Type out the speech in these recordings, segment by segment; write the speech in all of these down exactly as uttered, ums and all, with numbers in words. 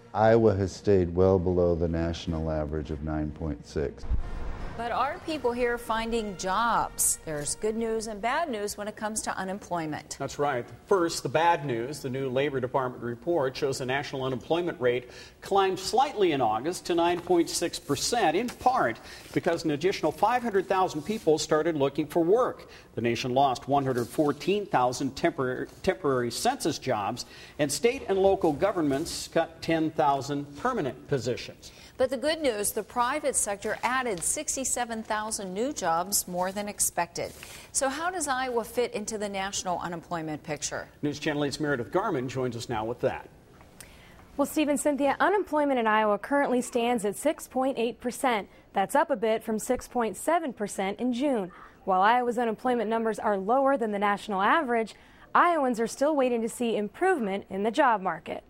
Iowa has stayed well below the national average of nine point six. But are people here finding jobs? There's good news and bad news when it comes to unemployment. That's right. First, the bad news. The new Labor Department report shows the national unemployment rate climbed slightly in August to nine point six percent, in part because an additional five hundred thousand people started looking for work. The nation lost one hundred fourteen thousand temporary, temporary census jobs, and state and local governments cut ten thousand permanent positions. But the good news, the private sector added sixty-seven thousand new jobs, more than expected. So how does Iowa fit into the national unemployment picture? News Channel eight's Meredith Garman joins us now with that. Well, Steve and Cynthia, unemployment in Iowa currently stands at six point eight percent. That's up a bit from six point seven percent in June. While Iowa's unemployment numbers are lower than the national average, Iowans are still waiting to see improvement in the job market.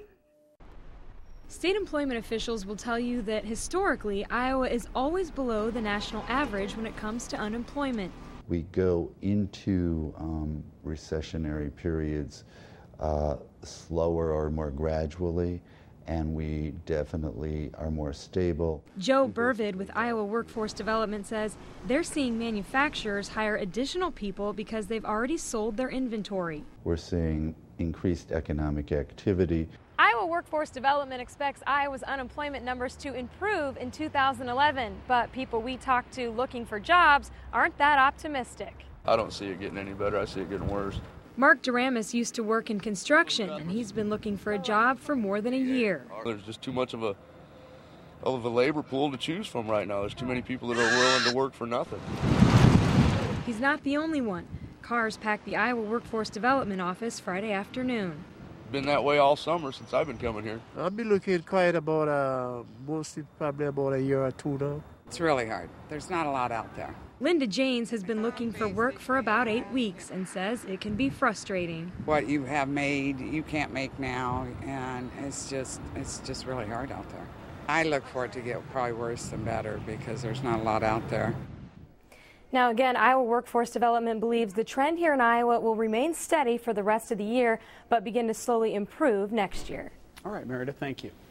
State employment officials will tell you that historically, Iowa is always below the national average when it comes to unemployment. We go into um, recessionary periods uh, slower or more gradually, and we definitely are more stable. Joe Burvid with Iowa Workforce Development says they're seeing manufacturers hire additional people because they've already sold their inventory. We're seeing increased economic activity. Iowa Workforce Development expects Iowa's unemployment numbers to improve in two thousand eleven, but people we talk to looking for jobs aren't that optimistic. I don't see it getting any better. I see it getting worse. Mark Duramus used to work in construction, and he's been looking for a job for more than a year. There's just too much of a of a labor pool to choose from right now. There's too many people that are willing to work for nothing. He's not the only one. Cars packed the Iowa Workforce Development office Friday afternoon. Been that way all summer since I've been coming here. I've been looking quite about, uh, mostly probably about a year or two now. It's really hard. There's not a lot out there. Linda Janes has been looking for work for about eight weeks and says it can be frustrating. What you have made, you can't make now, and it's just, it's just really hard out there. I look for it to get probably worse than better because there's not a lot out there. Now again, Iowa Workforce Development believes the trend here in Iowa will remain steady for the rest of the year, but begin to slowly improve next year. All right, Meredith, thank you.